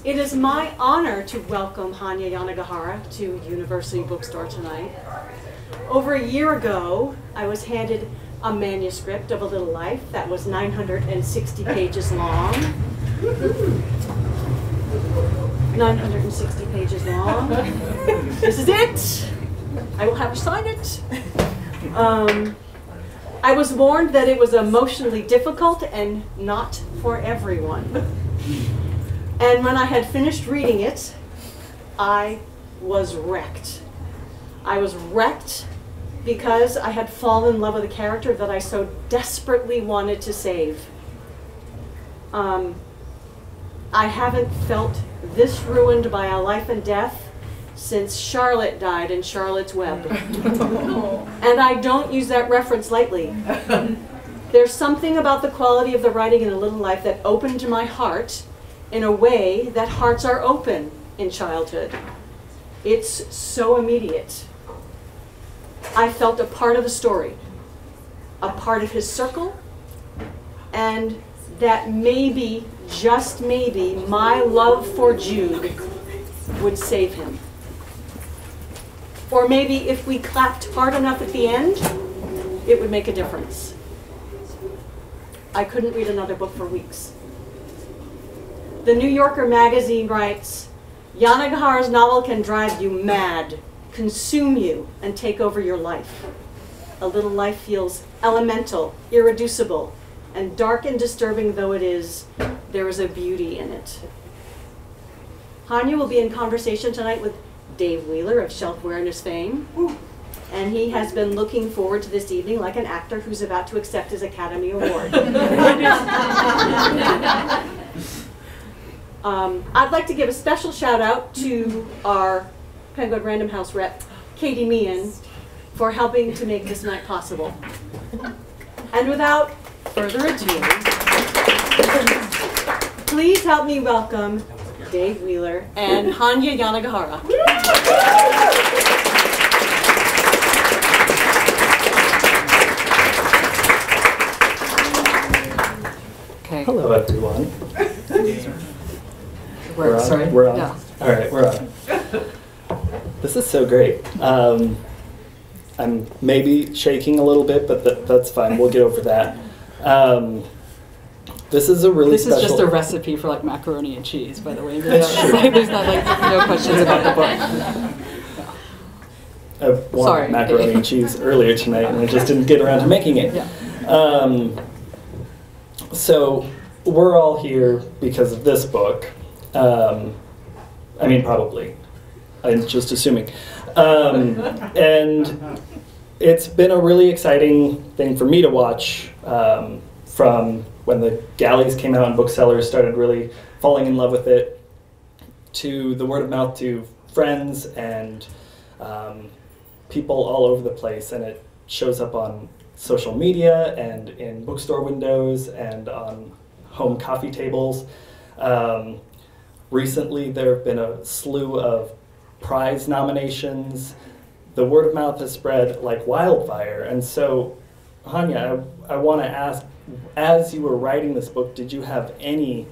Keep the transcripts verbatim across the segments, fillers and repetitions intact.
It is my honor to welcome Hanya Yanagihara to University Bookstore tonight. Over a year ago, I was handed a manuscript of A Little Life that was nine hundred sixty pages long. nine hundred sixty pages long. This is it. I will have her sign it. Um, I was warned that it was emotionally difficult and not for everyone. And when I had finished reading it, I was wrecked. I was wrecked because I had fallen in love with a character that I so desperately wanted to save. Um, I haven't felt this ruined by a life and death since Charlotte died in Charlotte's Web. And I don't use that reference lightly. There's something about the quality of the writing in A Little Life that opened my heart in a way that hearts are open in childhood. It's so immediate. I felt a part of the story, a part of his circle, and that maybe, just maybe, my love for Jude would save him. Or maybe if we clapped hard enough at the end, it would make a difference. I couldn't read another book for weeks. The New Yorker magazine writes, Yanagihara's novel can drive you mad, consume you, and take over your life. A Little Life feels elemental, irreducible, and dark and disturbing though it is, there is a beauty in it. Hanya will be in conversation tonight with Dave Wheeler of Shelf-Awareness fame, and he has been looking forward to this evening like an actor who's about to accept his Academy Award. Um, I'd like to give a special shout out to our Penguin Random House rep, Katie Meehan, for helping to make this night possible. And without further ado, please help me welcome Dave Wheeler and Hanya Yanagihara. Okay. Hello, everyone. We're, we're on. Sorry. We're on. Yeah. All right, we're on. This is so great. Um, I'm maybe shaking a little bit, but th that's fine. We'll get over that. Um, this is a really this special. This is just a recipe for like macaroni and cheese, by the way. That's There's, true. like, there's not like no questions about the book. I wanted Sorry. macaroni and cheese earlier tonight, and I just didn't get around to making it. Yeah. Um, so we're all here because of this book. Um, I mean, probably. I'm just assuming. Um, and it's been a really exciting thing for me to watch um, from when the galleys came out and booksellers started really falling in love with it, to the word of mouth to friends and um, people all over the place. And it shows up on social media and in bookstore windows and on home coffee tables. Um, recently, there have been a slew of prize nominations. The word of mouth has spread like wildfire. And so, Hanya, I, I want to ask, as you were writing this book, did you have any,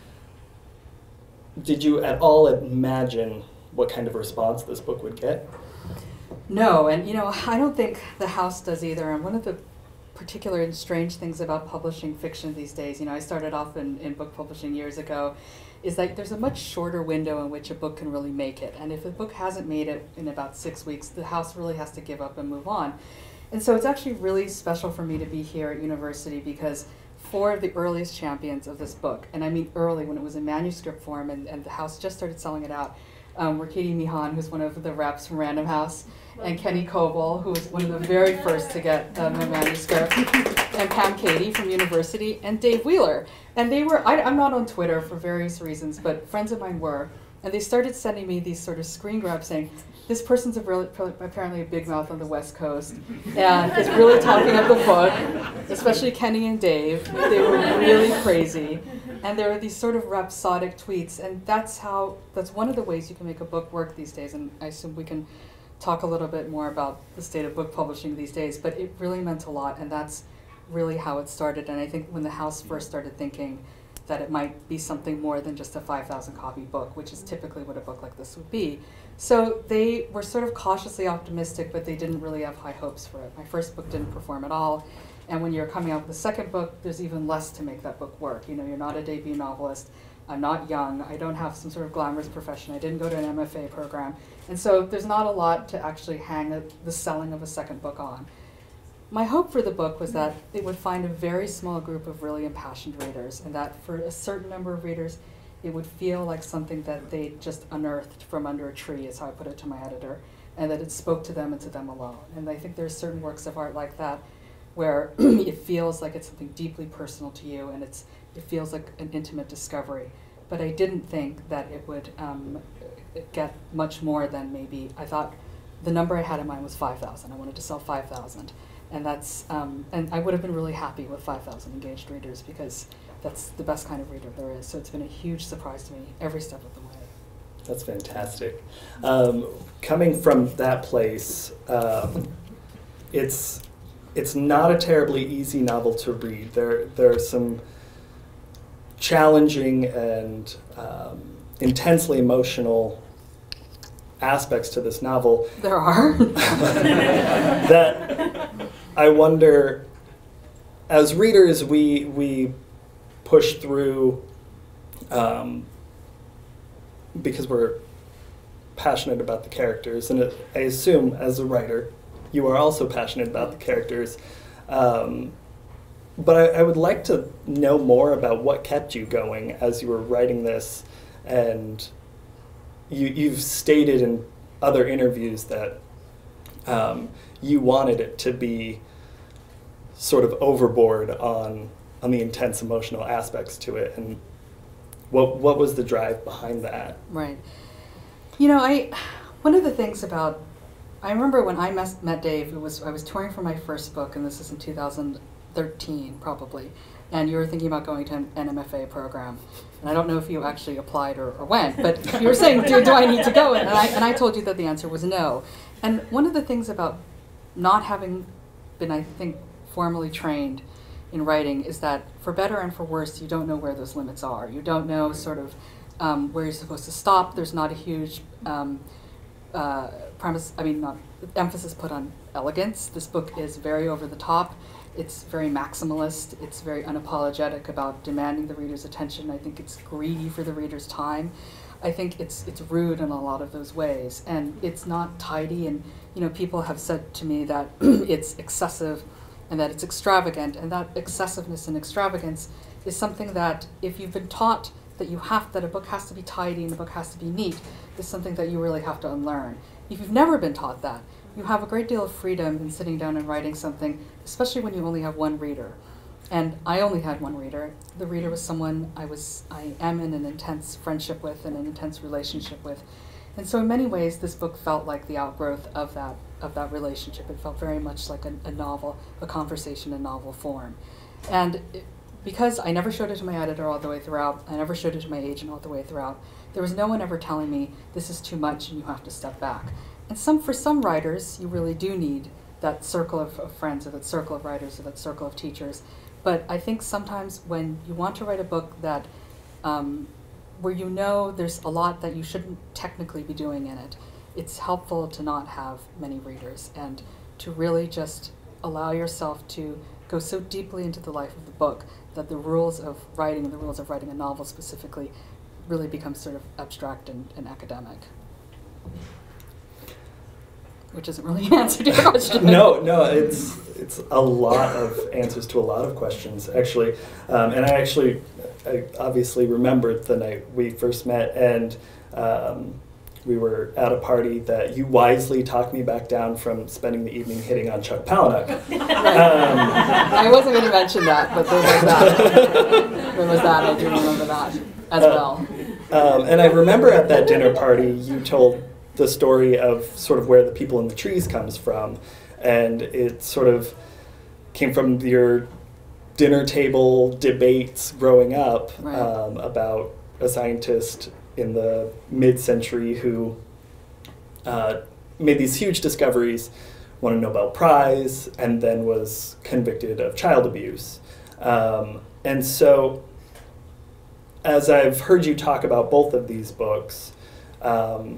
did you at all imagine what kind of response this book would get? No, and you know, I don't think the house does either. And one of the particular and strange things about publishing fiction these days, you know, I started off in, in book publishing years ago, is that there's a much shorter window in which a book can really make it. And if a book hasn't made it in about six weeks, the house really has to give up and move on. And so it's actually really special for me to be here at university because four of the earliest champions of this book, and I mean early when it was in manuscript form and, and the house just started selling it out, um, were Katie Meehan, who's one of the reps from Random House, and Kenny Coble, who was one of the very first to get um, a manuscript, and Pam Katie from university, and Dave Wheeler. And they were, I, I'm not on Twitter for various reasons, but friends of mine were, and they started sending me these sort of screen grabs saying, this person's a really, apparently a big mouth on the West Coast, and is really talking up the book, especially Kenny and Dave. They were really crazy. And there are these sort of rhapsodic tweets, and that's how, that's one of the ways you can make a book work these days, and I assume we can talk a little bit more about the state of book publishing these days, but it really meant a lot, and that's really how it started. And I think when the house first started thinking that it might be something more than just a five thousand copy book, which is typically what a book like this would be. So they were sort of cautiously optimistic, but they didn't really have high hopes for it. My first book didn't perform at all. And when you're coming out with a second book, there's even less to make that book work. You know, you're not a debut novelist. I'm not young. I don't have some sort of glamorous profession. I didn't go to an M F A program. And so there's not a lot to actually hang a, the selling of a second book on. My hope for the book was that it would find a very small group of really impassioned readers, and that for a certain number of readers, it would feel like something that they just unearthed from under a tree, is how I put it to my editor, and that it spoke to them and to them alone. And I think there's certain works of art like that where it feels like it's something deeply personal to you, and it's it feels like an intimate discovery. But I didn't think that it would um, get much more than maybe, I thought the number I had in mind was five thousand. I wanted to sell five thousand. And that's, um, and I would have been really happy with five thousand engaged readers, because that's the best kind of reader there is. So it's been a huge surprise to me every step of the way. That's fantastic. Um, coming from that place, um, it's it's not a terribly easy novel to read. There there are some challenging and um, intensely emotional aspects to this novel. There are. That I wonder, as readers, we we push through um, because we're passionate about the characters, and it, I assume as a writer, you are also passionate about the characters. Um, but I, I would like to know more about what kept you going as you were writing this, and you, you've stated in other interviews that um, you wanted it to be sort of overboard on on the intense emotional aspects to it, and what what was the drive behind that? Right. You know, I one of the things about I remember when I mes- met Dave, it was I was touring for my first book, and this is in two thousand thirteen probably, and you were thinking about going to an M F A program. And I don't know if you actually applied or, or went, but you were saying, do, do I need to go? And I, and I told you that the answer was no. And one of the things about not having been, I think, formally trained in writing is that for better and for worse, you don't know where those limits are. You don't know sort of um, where you're supposed to stop. There's not a huge um, uh, premise, I mean, not emphasis put on elegance. This book is very over the top. It's very maximalist. It's very unapologetic about demanding the reader's attention. I think it's greedy for the reader's time. I think it's it's rude in a lot of those ways, and it's not tidy. And you know, people have said to me that it's excessive, and that it's extravagant. And that excessiveness and extravagance is something that, if you've been taught that you have that a book has to be tidy and a book has to be neat, is something that you really have to unlearn. If you've never been taught that, you have a great deal of freedom in sitting down and writing something, especially when you only have one reader. And I only had one reader. The reader was someone I was, I am in an intense friendship with and an intense relationship with. And so in many ways, this book felt like the outgrowth of that, of that relationship. It felt very much like a, a novel, a conversation in novel form. And it, because I never showed it to my editor all the way throughout, I never showed it to my agent all the way throughout, there was no one ever telling me, this is too much and you have to step back. And some, for some writers, you really do need that circle of, of friends, or that circle of writers, or that circle of teachers. But I think sometimes when you want to write a book that, um, where you know there's a lot that you shouldn't technically be doing in it, it's helpful to not have many readers, and to really just allow yourself to go so deeply into the life of the book that the rules of writing, and the rules of writing a novel specifically, really become sort of abstract and, and academic. Which isn't really an answer to your question. no, no, it's it's a lot of answers to a lot of questions, actually. Um, and I actually, I obviously remembered the night we first met, and um, we were at a party that you wisely talked me back down from spending the evening hitting on Chuck Palahniuk. um, I wasn't going to mention that, but there was that. There was that, I do remember that as well. Uh, um, and I remember at that dinner party, you told the story of sort of where the people in the trees comes from, and it sort of came from your dinner table debates growing up, right. um, about a scientist in the mid-century who uh, made these huge discoveries, won a Nobel Prize, and then was convicted of child abuse. Um, and so as I've heard you talk about both of these books, um,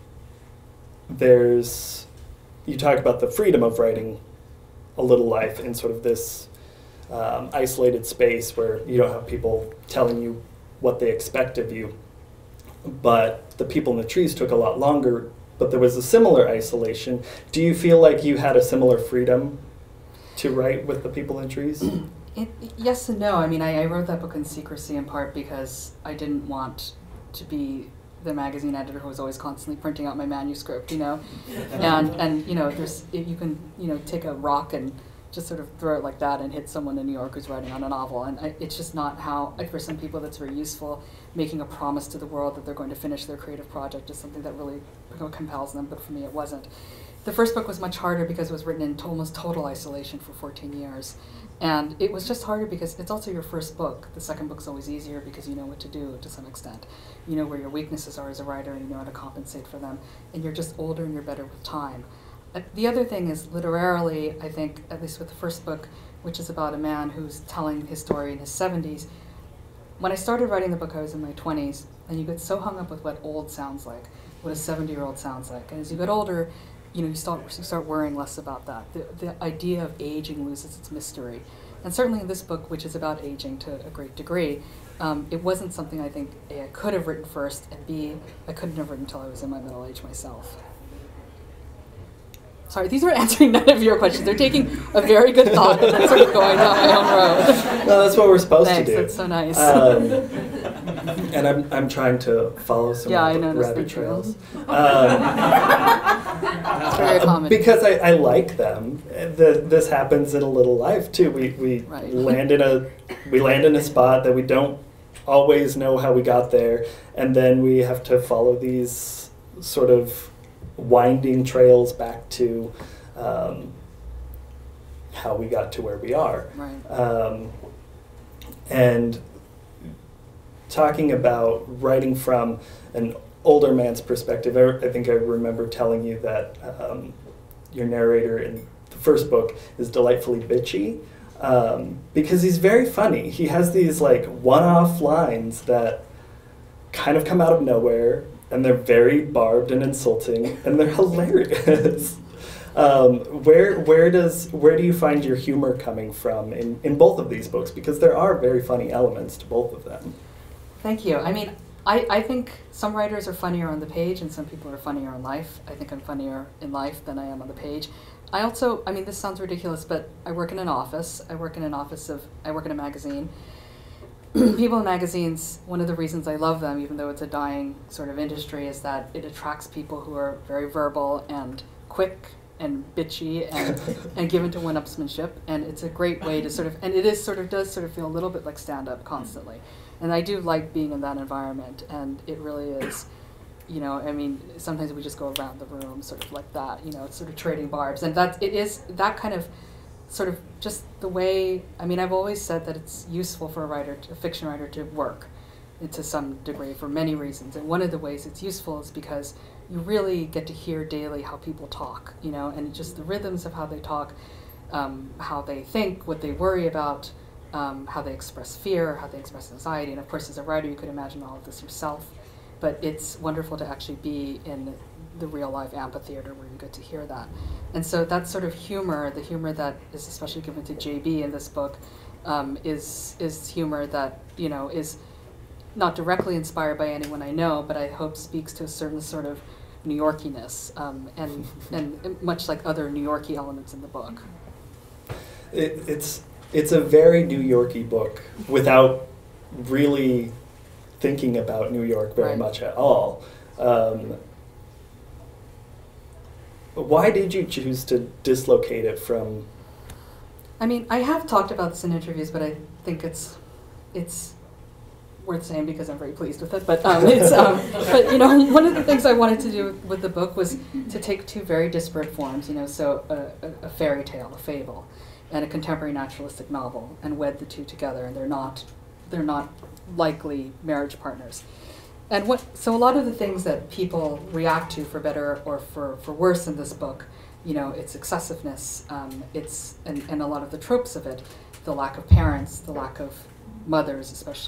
there's, you talk about the freedom of writing a little life in sort of this um, isolated space where you don't have people telling you what they expect of you. But The People in the Trees took a lot longer, but there was a similar isolation. Do you feel like you had a similar freedom to write with The People in the Trees? It, yes and no. I mean, I, I wrote that book in secrecy in part because I didn't want to be the magazine editor who was always constantly printing out my manuscript, you know? and, and you know, there's, you can, you know, take a rock and just sort of throw it like that and hit someone in New York who's writing on a novel. And I, it's just not how, like, for some people that's very useful. Making a promise to the world that they're going to finish their creative project is something that really compels them, but for me it wasn't. The first book was much harder because it was written in almost total isolation for fourteen years. And it was just harder because it's also your first book. The second book's always easier because you know what to do to some extent. You know where your weaknesses are as a writer and you know how to compensate for them. And you're just older and you're better with time. Uh, the other thing is literarily, I think, at least with the first book, which is about a man who's telling his story in his seventies. When I started writing the book, I was in my twenties, and you get so hung up with what old sounds like, what a seventy-year-old sounds like. And as you get older, you know, you start, you start worrying less about that. The, the idea of aging loses its mystery. And certainly in this book, which is about aging to a great degree, um, it wasn't something I think A, I could have written first, and B, I couldn't have written until I was in my middle age myself. Sorry, these are answering none of your questions. They're taking a very good thought and then sort of going down my own road. No, that's what we're supposed Thanks, to do. That's so nice. Um, and I'm I'm trying to follow some yeah, of I the noticed rabbit the trails. It's very common. Because I, I like them. The, this happens in a little life too. We we Right. land in a we land in a spot that we don't always know how we got there, and then we have to follow these sort of winding trails back to um, how we got to where we are. Right. Um, and talking about writing from an older man's perspective, I, I think I remember telling you that um, your narrator in the first book is delightfully bitchy, um, because he's very funny. He has these like one-off lines that kind of come out of nowhere, and they're very barbed and insulting, and they're hilarious. um, where where does where do you find your humor coming from in, in both of these books? Because there are very funny elements to both of them. Thank you. I mean, I, I think some writers are funnier on the page and some people are funnier in life. I think I'm funnier in life than I am on the page. I also, I mean, this sounds ridiculous, but I work in an office. I work in an office of, I work in a magazine. People in magazines, one of the reasons I love them, even though it's a dying sort of industry, is that it attracts people who are very verbal and quick and bitchy and, and given to one-upsmanship. And it's a great way to sort of, and it is sort of, does sort of feel a little bit like stand-up constantly. And I do like being in that environment, and it really is, you know, I mean, sometimes we just go around the room sort of like that, you know, it's sort of trading barbs. And that, it is that kind of sort of just the way, I mean, I've always said that it's useful for a writer, to, a fiction writer, to work to some degree for many reasons. And one of the ways it's useful is because you really get to hear daily how people talk, you know, and just the rhythms of how they talk, um, how they think, what they worry about, um, how they express fear, how they express anxiety. And of course, as a writer, you could imagine all of this yourself. But it's wonderful to actually be in the real life amphitheater where you get to hear that. And so that sort of humor, the humor that is especially given to J B in this book, um, is is humor that, you know, is not directly inspired by anyone I know, but I hope speaks to a certain sort of New Yorkiness, um, and and much like other New Yorky elements in the book. It, it's it's a very New Yorky book without really thinking about New York very Right. much at all. Um, why did you choose to dislocate it from? I mean, I have talked about this in interviews, but I think it's it's worth saying because I'm very pleased with it. But um, it's um, but you know, one of the things I wanted to do with the book was to take two very disparate forms. You know, so a, a, a fairy tale, a fable, and a contemporary naturalistic novel, and wed the two together, and they're not they're not likely marriage partners. And what so a lot of the things that people react to for better or for, for worse in this book, you know, its excessiveness, um, it's and, and a lot of the tropes of it, the lack of parents, the lack of mothers especially,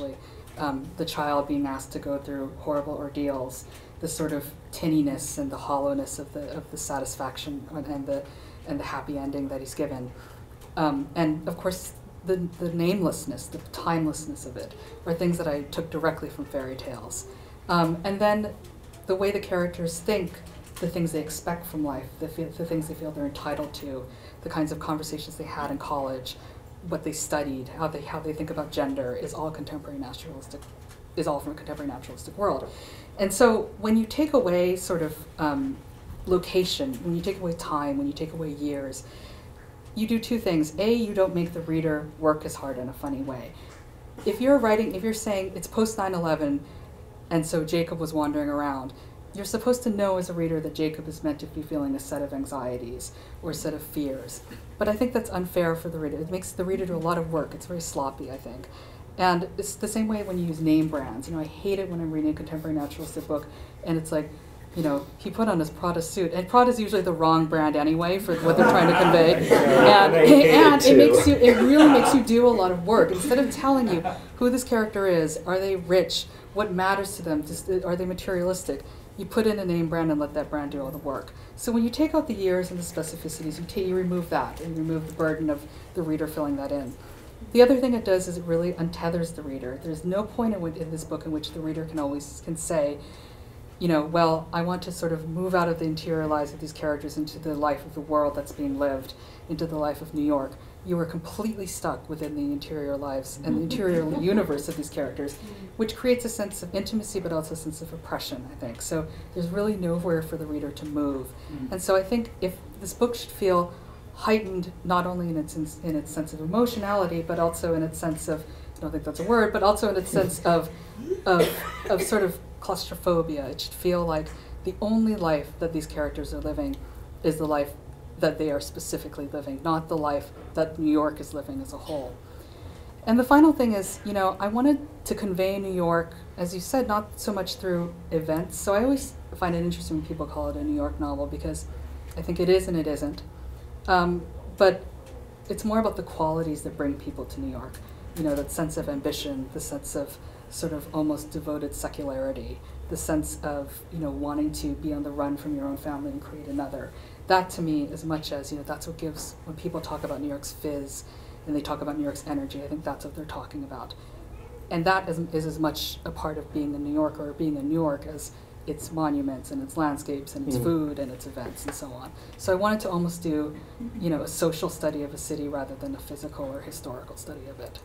um, the child being asked to go through horrible ordeals, the sort of tinniness and the hollowness of the of the satisfaction and the and the happy ending that he's given, um, and of course the the namelessness, the timelessness of it, are things that I took directly from fairy tales, um, and then the way the characters think, the things they expect from life, the, feel, the things they feel they're entitled to, the kinds of conversations they had in college, what they studied, how they how they think about gender, is all contemporary naturalistic, is all from a contemporary naturalistic world. And so when you take away sort of um, location, when you take away time, when you take away years, you do two things. A, you don't make the reader work as hard in a funny way. If you're writing, if you're saying it's post nine eleven, and so Jacob was wandering around, you're supposed to know as a reader that Jacob is meant to be feeling a set of anxieties or a set of fears. But I think that's unfair for the reader. It makes the reader do a lot of work. It's very sloppy, I think. And it's the same way when you use name brands. You know, I hate it when I'm reading a contemporary naturalistic book and it's like, you know, he put on his Prada suit, and Prada is usually the wrong brand anyway for what they're trying to convey. And, and it makes you, it really makes you do a lot of work. Instead of telling you who this character is, are they rich, what matters to them, just, are they materialistic, you put in a name brand and let that brand do all the work. So when you take out the years and the specificities, you, ta you remove that, and you remove the burden of the reader filling that in. The other thing it does is it really untethers the reader. There's no point in, in this book in which the reader can always can say, you know, well, I want to sort of move out of the interior lives of these characters into the life of the world that's being lived, into the life of New York. You are completely stuck within the interior lives and the interior universe of these characters, which creates a sense of intimacy but also a sense of oppression, I think. So there's really nowhere for the reader to move. Mm-hmm. And so I think if this book should feel heightened not only in its, in its sense of emotionality, but also in its sense of, I don't think that's a word, but also in its sense of, of, of sort of claustrophobia. It should feel like the only life that these characters are living is the life that they are specifically living, not the life that New York is living as a whole. And the final thing is, you know, I wanted to convey New York, as you said, not so much through events. So I always find it interesting when people call it a New York novel, because I think it is and it isn't. Um, but it's more about the qualities that bring people to New York. You know, that sense of ambition, the sense of sort of almost devoted secularity, the sense of, you know, wanting to be on the run from your own family and create another. That to me, as much as, you know, that's what gives, when people talk about New York's fizz and they talk about New York's energy, I think that's what they're talking about. And that is, is as much a part of being a New Yorker or being in New York as its monuments and its landscapes and its mm. food and its events and so on. So I wanted to almost do, you know, a social study of a city rather than a physical or historical study of it.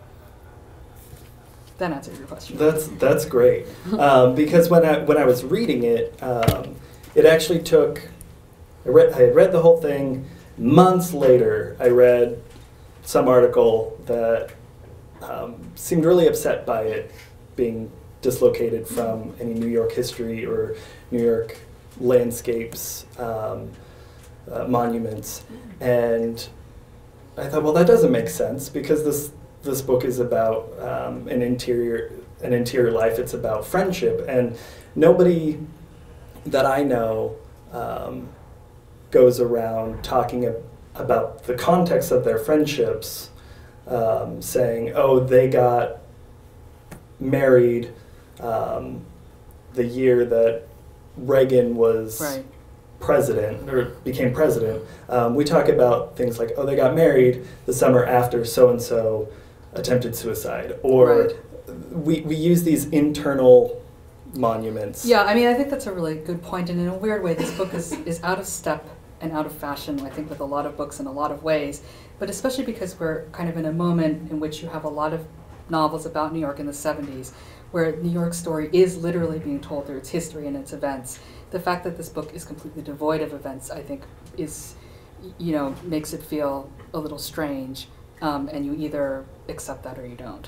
That answers your question. That's that's great, um, because when I when I was reading it, um, it actually took. I read I had read the whole thing. Months later, I read some article that um, seemed really upset by it being dislocated from any New York history or New York landscapes, um, uh, monuments, and I thought, well, that doesn't make sense, because this. This book is about um, an interior, an interior life. It's about friendship, and nobody that I know um, goes around talking ab about the context of their friendships, um, saying, "Oh, they got married um, the year that Reagan was." Right. President or became president. Um, we talk about things like, "Oh, they got married the summer after so and so attempted suicide," or right. we, we use these internal monuments. Yeah, I mean, I think that's a really good point, and in a weird way, this book is, is out of step and out of fashion, I think, with a lot of books in a lot of ways, but especially because we're kind of in a moment in which you have a lot of novels about New York in the seventies, where New York's story is literally being told through its history and its events. The fact that this book is completely devoid of events, I think, is, you know, makes it feel a little strange. Um, and you either accept that or you don't.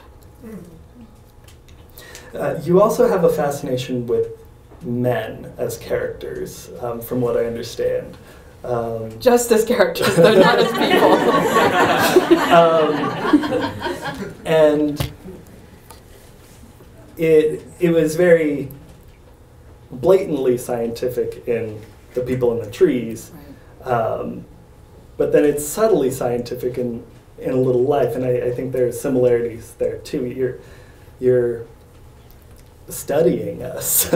Uh, you also have a fascination with men as characters, um, from what I understand. Um, Just as characters, though not as people. um, and it it was very blatantly scientific in The People in the Trees, right. um, but then it's subtly scientific in in A Little Life, and I, I think there's similarities there too. You're you're studying us.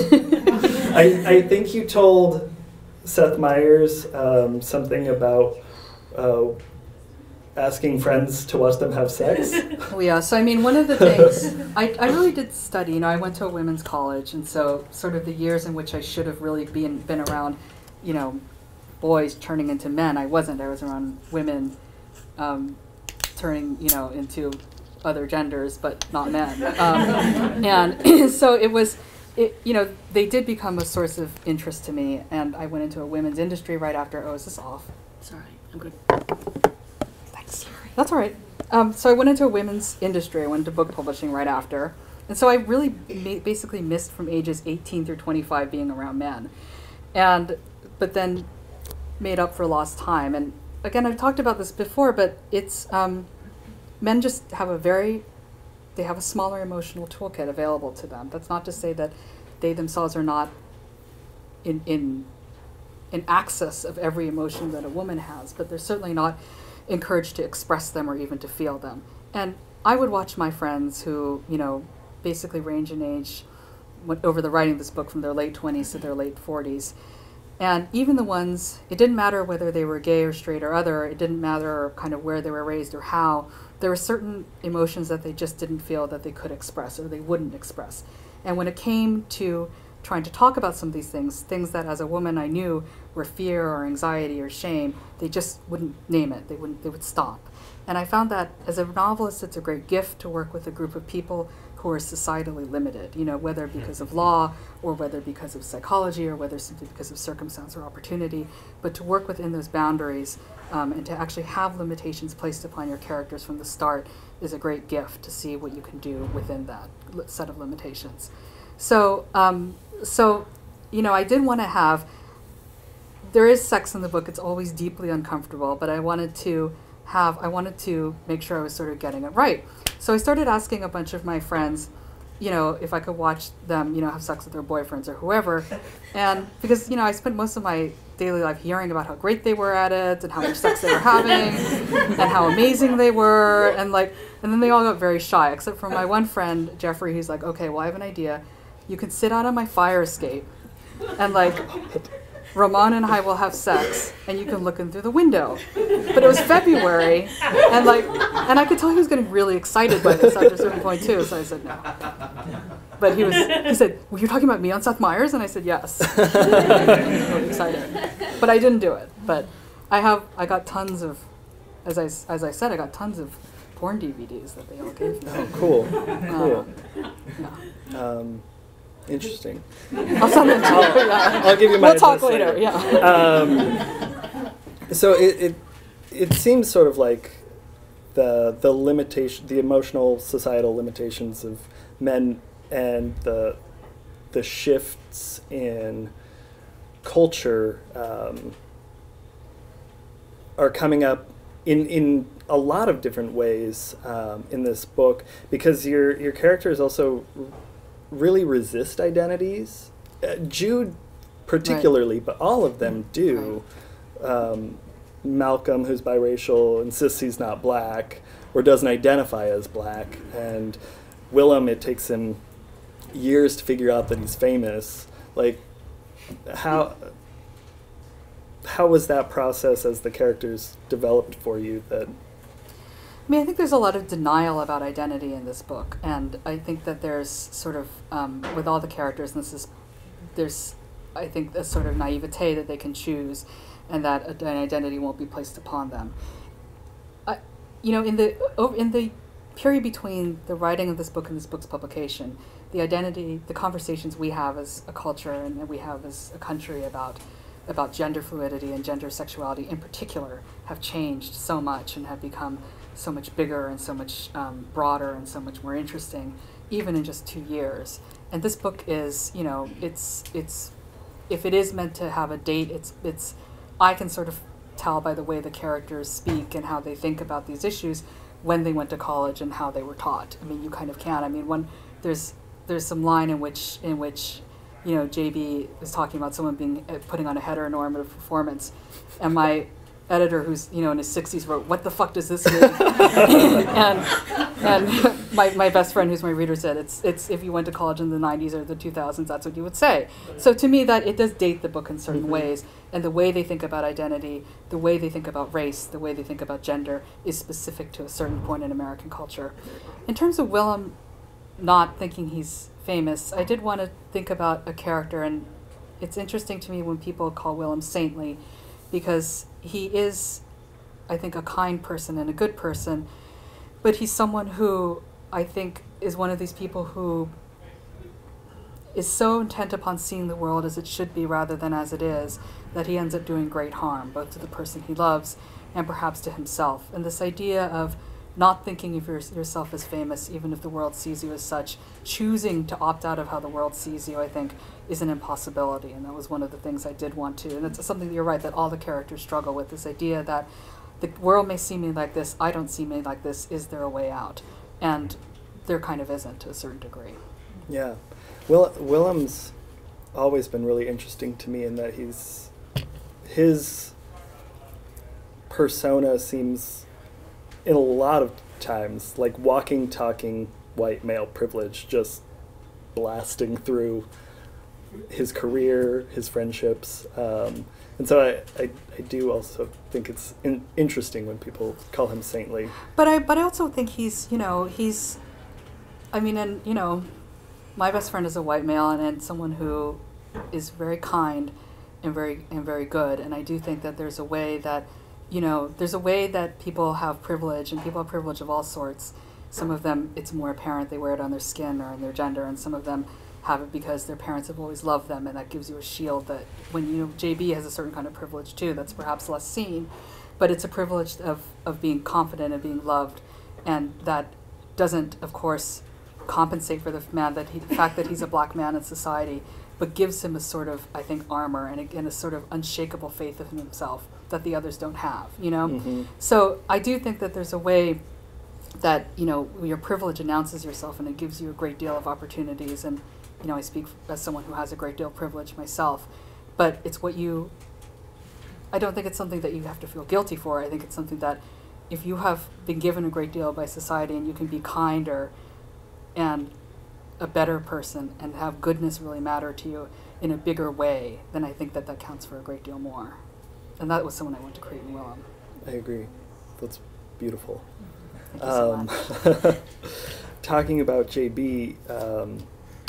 I, I think you told Seth Meyers um, something about uh, asking friends to watch them have sex. Oh yeah, so I mean, one of the things, I, I really did study, you know, I went to a women's college, and so sort of the years in which I should have really been, been around, you know, boys turning into men, I wasn't. I was around women um, turning, you know, into other genders, but not men. Um, and so it was, it, you know, they did become a source of interest to me, and I went into a women's industry right after. Oh, is this off? Sorry, I'm good. Thanks. That's all right. Um, so I went into a women's industry. I went into book publishing right after. And so I really ma- basically missed from ages eighteen through twenty-five being around men. And, but then made up for lost time. And again, I've talked about this before, but it's, um, men just have a very, they have a smaller emotional toolkit available to them. That's not to say that they themselves are not in, in, in access of every emotion that a woman has, but they're certainly not encouraged to express them or even to feel them. And I would watch my friends who, you know, basically range in age went over the writing of this book from their late twenties to their late forties. And even the ones, it didn't matter whether they were gay or straight or other, it didn't matter kind of where they were raised or how, there were certain emotions that they just didn't feel that they could express or they wouldn't express. And when it came to trying to talk about some of these things, things that as a woman I knew were fear or anxiety or shame, they just wouldn't name it, they wouldn't, they would stop. And I found that as a novelist, it's a great gift to work with a group of people who are societally limited, you know, whether because of law or whether because of psychology or whether simply because of circumstance or opportunity, but to work within those boundaries um, and to actually have limitations placed upon your characters from the start is a great gift to see what you can do within that set of limitations. So, um, so, you know, I did want to have, there is sex in the book, it's always deeply uncomfortable, but I wanted to have, I wanted to make sure I was sort of getting it right. So I started asking a bunch of my friends, you know, if I could watch them, you know, have sex with their boyfriends or whoever. And because, you know, I spent most of my daily life hearing about how great they were at it and how much sex they were having and how amazing they were. And like, and then they all got very shy, except for my one friend, Jeffrey, who's like, okay, well, I have an idea. You can sit out on my fire escape and like, Ramon and I will have sex, and you can look in through the window. But it was February, and like, and I could tell he was getting really excited by this after a certain point too. So I said no. But he was. He said, "Well, you're talking about me on Seth Meyers?" And I said, "Yes." Really excited, but I didn't do it. But I have. I got tons of, as I as I said, I got tons of porn D V Ds that they all gave me. Oh, cool. Uh, Cool. Yeah. Um, Interesting. I'll send them to you. Yeah. I'll give you my We'll talk address later. Yeah. Um, so it, it it seems sort of like the the limitation, the emotional societal limitations of men and the the shifts in culture um, are coming up in in a lot of different ways um, in this book, because your your characters also really resist identities. Uh, Jude particularly, right. But all of them do. Right. Um, Malcolm, who's biracial, insists he's not black or doesn't identify as black. And Willem, it takes him years to figure out that he's famous. Like, how how was that process as the characters developed for you? That I mean, I think there's a lot of denial about identity in this book, and I think that there's sort of, um, with all the characters, and this is, there's, I think, a sort of naivete that they can choose, and that an identity won't be placed upon them. I, you know, in the over, in the period between the writing of this book and this book's publication, the identity, the conversations we have as a culture and that we have as a country about about gender fluidity and gender sexuality in particular have changed so much and have become so much bigger and so much um, broader and so much more interesting, even in just two years. And this book is, you know, it's it's if it is meant to have a date, it's it's I can sort of tell by the way the characters speak and how they think about these issues when they went to college and how they were taught. I mean, you kind of can. I mean, when there's there's some line in which in which you know J B is talking about someone being uh, putting on a heteronormative performance, and my editor who's, you know, in his sixties wrote, "What the fuck does this mean?" and and my, my best friend who's my reader said, it's, it's if you went to college in the nineties or the two thousands, that's what you would say. So to me, that it does date the book in certain Mm-hmm. ways, and the way they think about identity, the way they think about race, the way they think about gender is specific to a certain point in American culture. In terms of Willem not thinking he's famous, I did want to think about a character, and it's interesting to me when people call Willem saintly, because he is, I think, a kind person and a good person, but he's someone who I think is one of these people who is so intent upon seeing the world as it should be rather than as it is, that he ends up doing great harm, both to the person he loves and perhaps to himself. And this idea of not thinking of your, yourself as famous, even if the world sees you as such, choosing to opt out of how the world sees you, I think, is an impossibility. And that was one of the things I did want to. And it's something that you're right, that all the characters struggle with, this idea that the world may see me like this, I don't see me like this, is there a way out? And there kind of isn't, to a certain degree. Yeah. Will, Willem's always been really interesting to me in that he's, his persona seems, in a lot of times, like walking, talking white male privilege, just blasting through his career, his friendships. Um, and so I, I, I do also think it's in, interesting when people call him saintly. But I, but I also think he's, you know, he's, I mean, and, you know, my best friend is a white male and, and someone who is very kind and very, and very good. And I do think that there's a way that, you know, there's a way that people have privilege, and people have privilege of all sorts. Some of them, it's more apparent, they wear it on their skin or in their gender, and some of them have it because their parents have always loved them, and that gives you a shield that when, you know, J B has a certain kind of privilege too that's perhaps less seen, but it's a privilege of, of being confident and being loved, and that doesn't, of course, compensate for the man that he, the fact that he's a black man in society, but gives him a sort of, I think, armor and a, and a sort of unshakable faith in himself that the others don't have, you know? Mm-hmm. So I do think that there's a way that, you know, your privilege announces yourself and it gives you a great deal of opportunities. And, you know, I speak as someone who has a great deal of privilege myself, but it's what you, I don't think it's something that you have to feel guilty for. I think it's something that if you have been given a great deal by society and you can be kinder and a better person and have goodness really matter to you in a bigger way, then I think that that counts for a great deal more. And that was someone I went to create in Willem. I agree. That's beautiful. Thank you so Um, much. talking about J B um,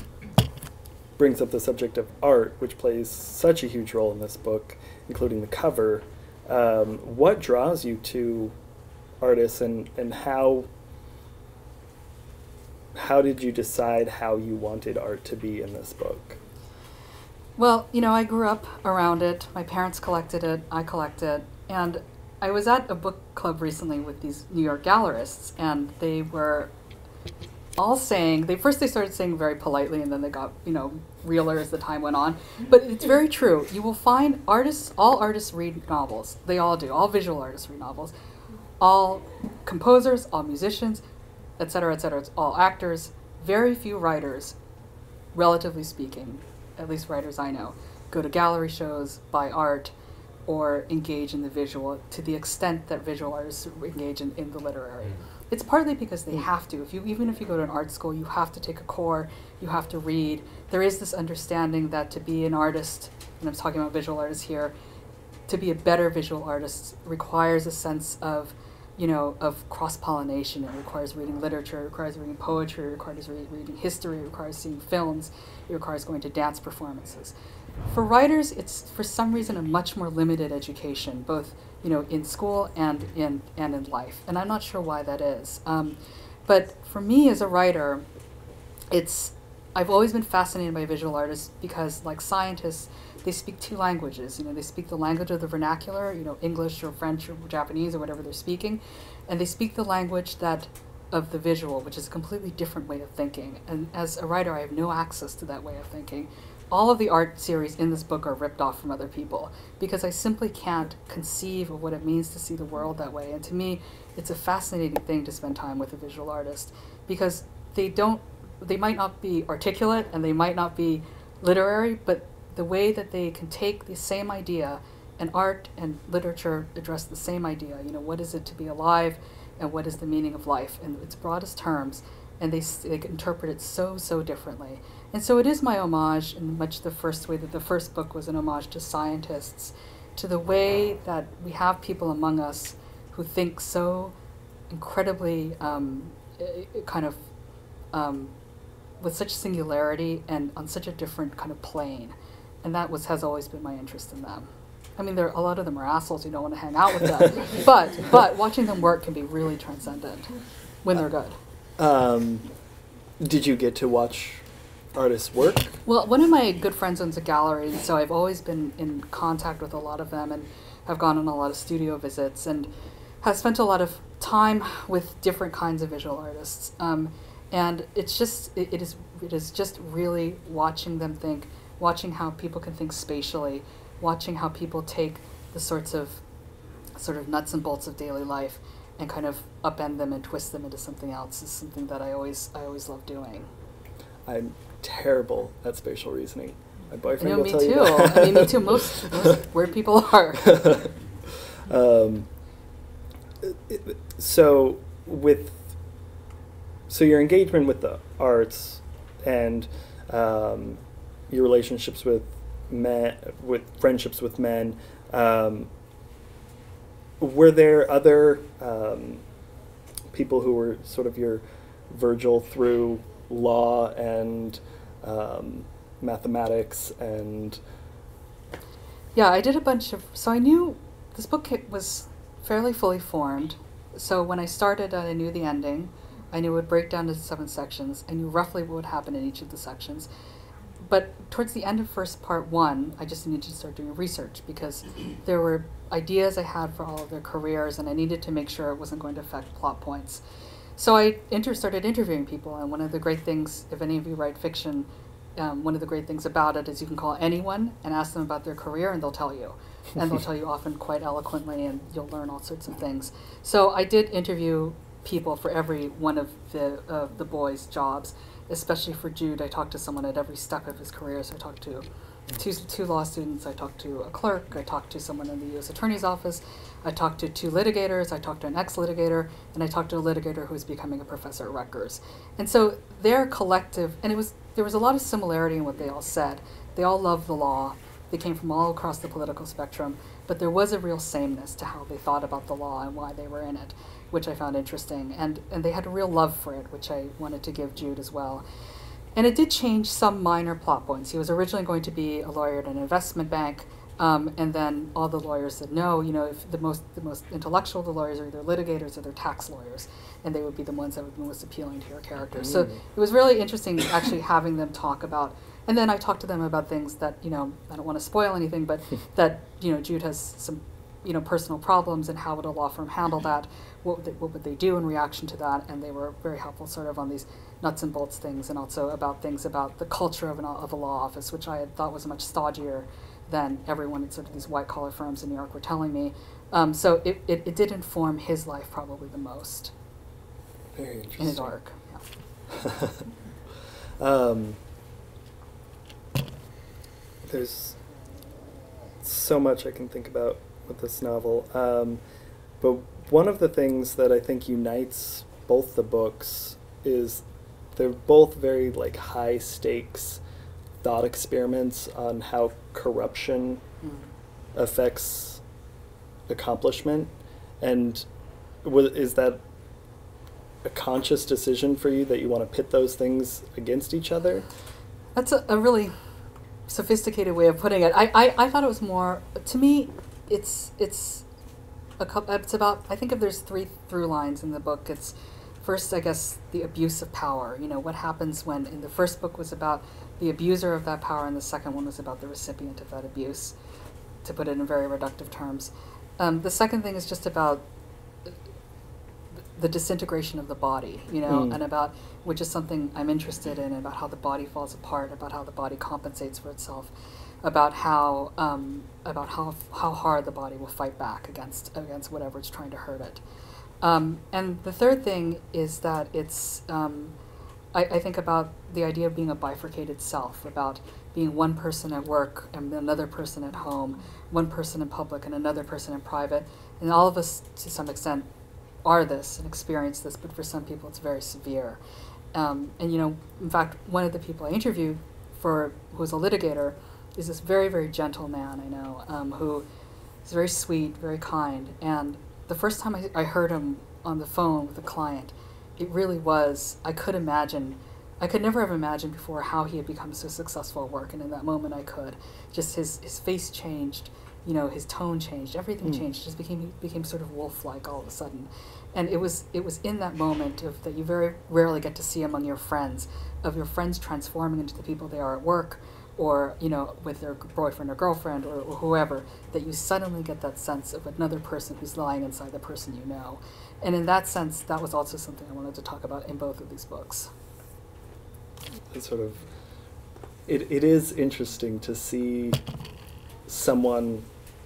brings up the subject of art, which plays such a huge role in this book, including the cover. Um, what draws you to artists, and, and how how did you decide how you wanted art to be in this book? Well, you know, I grew up around it. My parents collected it. I collect it. And I was at a book club recently with these New York gallerists, and they were all saying, they first they started saying very politely, and then they got, you know, realer as the time went on. But it's very true. You will find artists, all artists read novels. They all do. All visual artists read novels. All composers, all musicians, et cetera, et cetera. It's all actors. Very few writers, relatively speaking, at least writers I know, go to gallery shows, buy art, or engage in the visual to the extent that visual artists engage in, in the literary. It's partly because they have to. If you, even if you go to an art school, you have to take a core, you have to read. There is this understanding that to be an artist, and I'm talking about visual artists here, to be a better visual artist requires a sense of, you know, of cross-pollination. It requires reading literature, it requires reading poetry, it requires re reading history, it requires seeing films, it requires going to dance performances. For writers, it's for some reason a much more limited education, both, you know, in school and in and in life. And I'm not sure why that is. Um, but for me as a writer, it's I've always been fascinated by visual artists because, like scientists, they speak two languages. You know, they speak the language of the vernacular, you know, English or French or Japanese or whatever they're speaking, and they speak the language that of the visual, which is a completely different way of thinking. And as a writer, I have no access to that way of thinking. All of the art series in this book are ripped off from other people because I simply can't conceive of what it means to see the world that way. And to me, it's a fascinating thing to spend time with a visual artist because they don't, they might not be articulate and they might not be literary, but the way that they can take the same idea and art and literature address the same idea. You know, what is it to be alive, and what is the meaning of life in its broadest terms? And they, they interpret it so, so differently. And so it is my homage in much the first way that the first book was an homage to scientists, to the way that we have people among us who think so incredibly um, kind of um, with such singularity and on such a different kind of plane. And that was has always been my interest in them. I mean, there a lot of them are assholes. You don't want to hang out with them. but but watching them work can be really transcendent when they're good. Um, did you get to watch artists work? Well, one of my good friends owns a gallery, so I've always been in contact with a lot of them and have gone on a lot of studio visits and have spent a lot of time with different kinds of visual artists. Um, and it's just, it, it is it is just really watching them think, watching how people can think spatially, watching how people take the sorts of sort of nuts and bolts of daily life and kind of upend them and twist them into something else is something that I always I always love doing. I'm terrible at spatial reasoning. My I boyfriend know, will me tell too. you that. I mean, me too. Most, most weird people are. um, it- so with so your engagement with the arts and um, your relationships with men, with friendships with men, um, were there other um, people who were sort of your Virgil through law and um, mathematics and? Yeah, I did a bunch of, so I knew this book was fairly fully formed. So when I started, I knew the ending. I knew it would break down into seven sections. I knew roughly what would happen in each of the sections. But towards the end of first part one, I just needed to start doing research because there were ideas I had for all of their careers, and I needed to make sure it wasn't going to affect plot points. So I inter started interviewing people, and one of the great things, if any of you write fiction, um, one of the great things about it is you can call anyone and ask them about their career, and they'll tell you. And they'll tell you often quite eloquently, and you'll learn all sorts of things. So I did interview people for every one of the, uh, the boys' jobs. Especially for Jude, I talked to someone at every step of his career. So I talked to two, two law students, I talked to a clerk, I talked to someone in the U S Attorney's Office, I talked to two litigators, I talked to an ex-litigator, and I talked to a litigator who was becoming a professor at Rutgers. And so their collective, and it was there was a lot of similarity in what they all said. They all loved the law. They came from all across the political spectrum, but there was a real sameness to how they thought about the law and why they were in it, which I found interesting. And, and they had a real love for it, which I wanted to give Jude as well. And it did change some minor plot points. He was originally going to be a lawyer at an investment bank, um, and then all the lawyers said, no, you know, if the most, the most intellectual of the lawyers are either litigators or they're tax lawyers, and they would be the ones that would be most appealing to your character. Mm. So it was really interesting actually having them talk about. And then I talked to them about things that, you know, I don't want to spoil anything, but that, you know, Jude has some, you know, personal problems, and how would a law firm handle that? What would they, what would they do in reaction to that? And they were very helpful sort of on these nuts and bolts things, and also about things about the culture of, an, of a law office, which I had thought was much stodgier than everyone at sort of these white-collar firms in New York were telling me. Um, so it, it, it did inform his life probably the most. Very interesting. In his arc, yeah. um, there's so much I can think about with this novel. Um, but one of the things that I think unites both the books is they're both very like high stakes thought experiments on how corruption mm. affects accomplishment. And w is that a conscious decision for you that you want to pit those things against each other? That's a, a really sophisticated way of putting it. I, I, I thought it was more, to me, it's it's a couple, it's about, I think if there's three through lines in the book, it's first, I guess, the abuse of power. You know, what happens when, in the first book was about the abuser of that power, and the second one was about the recipient of that abuse, to put it in very reductive terms. Um, the second thing is just about the disintegration of the body, you know, mm. and about, which is something I'm interested in, about how the body falls apart, about how the body compensates for itself, about how um, about how how hard the body will fight back against against whatever it's trying to hurt it. Um, and the third thing is that it's um, I, I think about the idea of being a bifurcated self, about being one person at work and another person at home, one person in public and another person in private. And all of us, to some extent, are this and experience this, but for some people it's very severe. Um, and, you know, in fact, one of the people I interviewed for, who was a litigator, is this very, very gentle man I know, um, who is very sweet, very kind. And the first time I, I heard him on the phone with a client, it really was, I could imagine, I could never have imagined before how he had become so successful at work, and in that moment I could. Just his, his face changed, you know, his tone changed, everything mm. changed, just became became sort of wolf-like all of a sudden. And it was it was in that moment of that you very rarely get to see among your friends, of your friends transforming into the people they are at work, or, you know, with their boyfriend or girlfriend or, or whoever, that you suddenly get that sense of another person who's lying inside the person you know. And in that sense, that was also something I wanted to talk about in both of these books. It's sort of, it, it is interesting to see someone,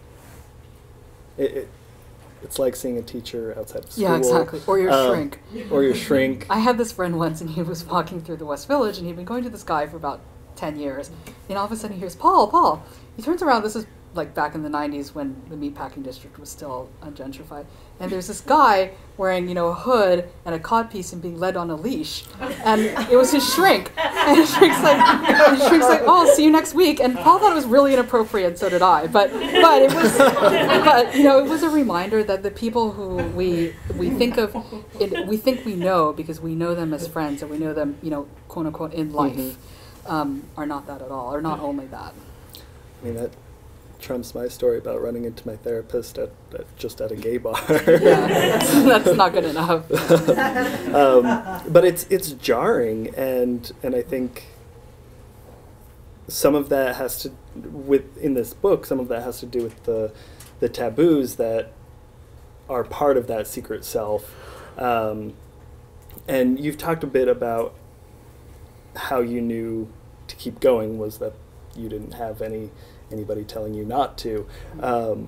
it, it, it's like seeing a teacher outside of school. Yeah, exactly. Or your um, shrink. Or your shrink. I had this friend once, and he was walking through the West Village, and he'd been going to this guy for about ten years. And all of a sudden he hears, Paul, Paul. He turns around, this is like back in the nineties when the meatpacking district was still ungentrified. And there's this guy wearing, you know, a hood and a codpiece and being led on a leash. And it was his shrink. And his shrink's like, and his shrink's like, oh, I'll see you next week. And Paul thought it was really inappropriate, and so did I. But but it was, but you know, it was a reminder that the people who we we think of, it, we think we know because we know them as friends and we know them, you know, quote unquote, in life, mm-hmm. um, are not that at all, or not only that. I mean, that trumps my story about running into my therapist at, at just at a gay bar. Yeah, that's, that's not good enough. um, but it's it's jarring, and and I think some of that has to with in this book. Some of that has to do with the the taboos that are part of that secret self. Um, and you've talked a bit about how you knew to keep going was that you didn't have any. anybody telling you not to. Um,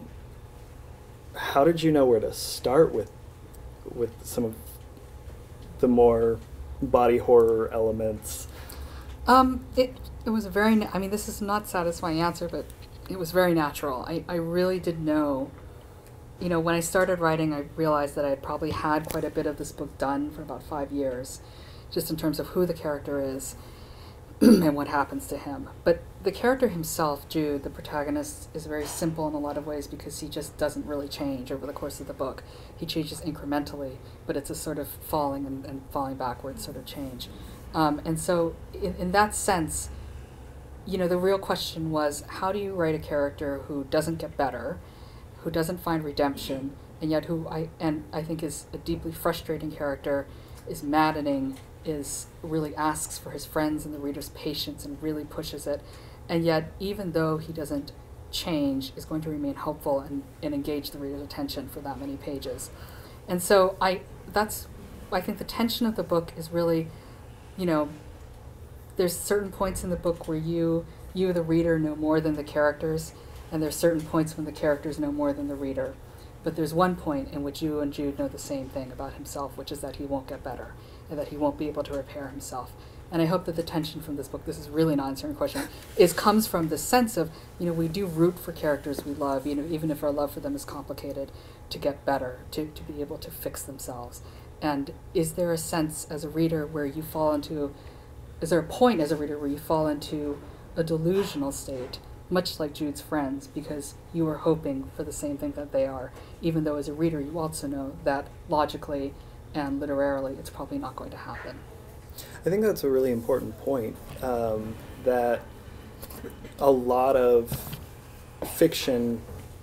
how did you know where to start with with some of the more body horror elements? Um, it it was a very, na- I mean, this is not a satisfying answer, but it was very natural. I, I really did know, you know, when I started writing, I realized that I had probably had quite a bit of this book done for about five years, just in terms of who the character is and what happens to him. But the character himself, Jude, the protagonist, is very simple in a lot of ways because he just doesn't really change over the course of the book. He changes incrementally, but it's a sort of falling and, and falling backwards sort of change. Um, and so in, in that sense, you know, the real question was, how do you write a character who doesn't get better, who doesn't find redemption, and yet who I, and I think is a deeply frustrating character, is maddening, is really asks for his friends and the reader's patience and really pushes it, and yet even though he doesn't change, is going to remain hopeful and, and engage the reader's attention for that many pages. And so I that's I think the tension of the book is really, you know, there's certain points in the book where you you the reader know more than the characters, and there's certain points when the characters know more than the reader. But there's one point in which you and Jude know the same thing about himself, which is that he won't get better, and that he won't be able to repair himself. And I hope that the tension from this book, this is really not answering a question, is comes from the sense of, you know, we do root for characters we love, you know, even if our love for them is complicated, to get better, to, to be able to fix themselves. And is there a sense as a reader where you fall into, is there a point as a reader where you fall into a delusional state, much like Jude's friends, because you are hoping for the same thing that they are, even though as a reader you also know that logically and literarily it's probably not going to happen. I think that's a really important point, um, that a lot of fiction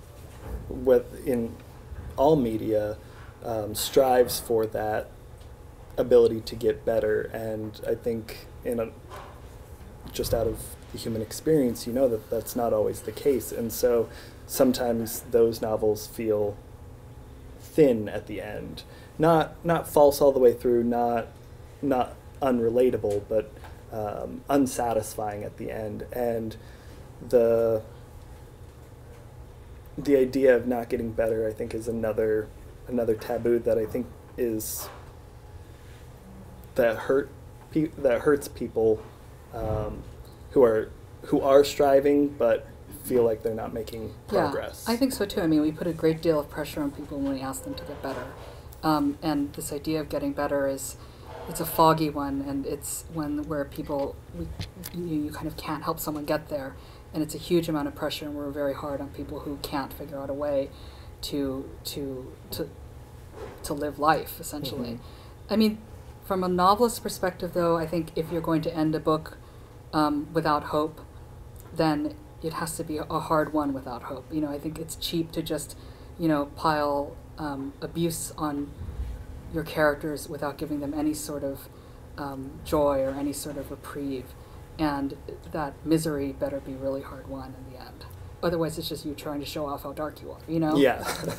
with, in all media um, strives for that ability to get better, and I think in a, just out of the human experience, you know that that's not always the case, and so sometimes those novels feel thin at the end. Not not false all the way through, not not unrelatable, but um, unsatisfying at the end. And the the idea of not getting better, I think, is another another taboo that I think is that hurt pe- that hurts people um, who are who are striving but feel like they're not making progress. Yeah, I think so too. I mean, we put a great deal of pressure on people when we ask them to get better. Um, and this idea of getting better is, it's a foggy one, and it's one where people, we, you, you kind of can't help someone get there. And it's a huge amount of pressure, and we're very hard on people who can't figure out a way to, to, to, to live life, essentially. Mm-hmm. I mean, from a novelist's perspective, though, I think if you're going to end a book um, without hope, then it has to be a hard one without hope. You know, I think it's cheap to just, you know, pile um, abuse on your characters without giving them any sort of um, joy or any sort of reprieve. And that misery better be really hard won in the end. Otherwise, it's just you trying to show off how dark you are, you know? Yeah.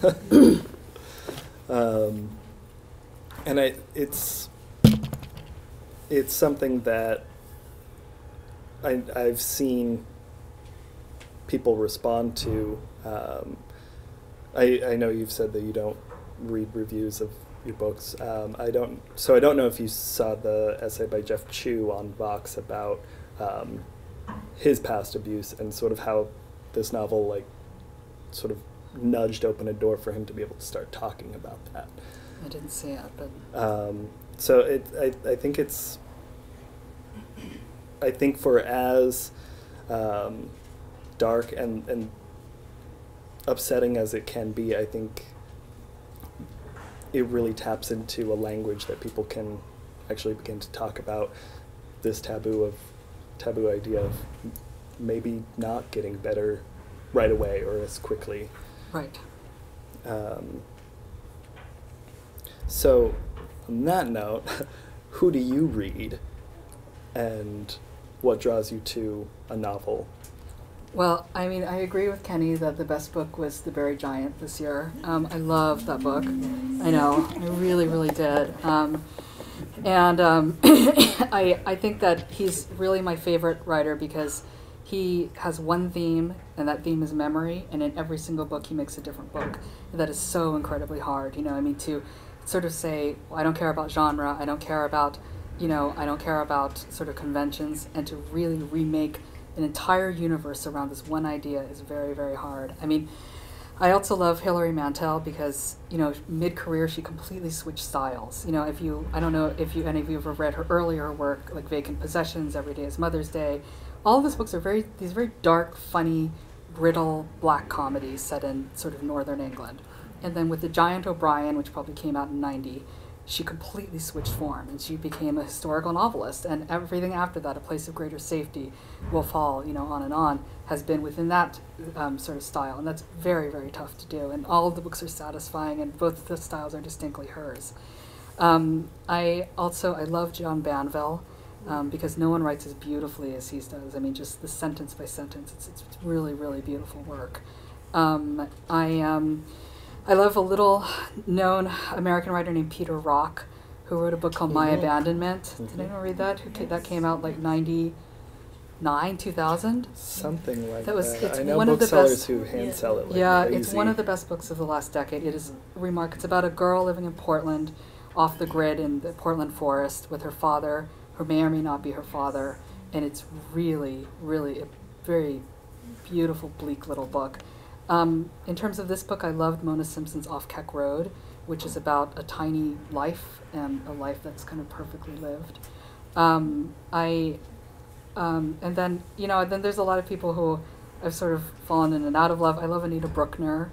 um, and I, it's, it's something that I, I've seen people respond to. Um, I, I know you've said that you don't read reviews of your books. Um, I don't, so I don't know if you saw the essay by Jeff Chu on Vox about um, his past abuse and sort of how this novel, like, sort of nudged open a door for him to be able to start talking about that. I didn't see it, but um, so it, I, I think it's, I think for as um, dark and, and upsetting as it can be, I think it really taps into a language that people can actually begin to talk about this taboo of taboo idea of maybe not getting better right away or as quickly. Right. Um, so on that note, who do you read and what draws you to a novel? Well, I mean, I agree with Kenny that the best book was The Buried Giant this year. Um, I loved that book. I know, I really, really did. Um, and um, I, I think that he's really my favorite writer because he has one theme, and that theme is memory, and in every single book he makes a different book. That is so incredibly hard, you know, I mean, to sort of say, well, I don't care about genre, I don't care about, you know, I don't care about sort of conventions, and to really remake an entire universe around this one idea is very, very hard. I mean, I also love Hilary Mantel because, you know, mid-career she completely switched styles. You know, if you, I don't know if you any of you have read her earlier work, like Vacant Possessions, Every Day is Mother's Day. All of these books are very, these very dark, funny, brittle black comedies set in sort of northern England. And then with The Giant O'Brien, which probably came out in ninety, she completely switched form and she became a historical novelist, and everything after that, A Place of Greater Safety, Will Fall, you know, on and on, has been within that um, sort of style, and that's very, very tough to do, and all of the books are satisfying and both the styles are distinctly hers. Um, I also, I love John Banville um, because no one writes as beautifully as he does. I mean, just the sentence by sentence, it's, it's really, really beautiful work. Um, I, um, I love a little-known American writer named Peter Rock, who wrote a book called My Abandonment. Mm-hmm. Did anyone read that? Who ca- that came out like ninety-nine, two thousand? Something like that. Was, that. it's I know one of the booksellers best, who hand yeah. sell it like yeah, crazy. It's one of the best books of the last decade. It is remark. It's about a girl living in Portland, off the grid in the Portland forest with her father, who may or may not be her father, and it's really, really a very beautiful, bleak little book. Um, in terms of this book, I loved Mona Simpson's Off Keck Road, which is about a tiny life and a life that's kind of perfectly lived. Um, I, um, and then, you know, then there's a lot of people who I've sort of fallen in and out of love. I love Anita Bruckner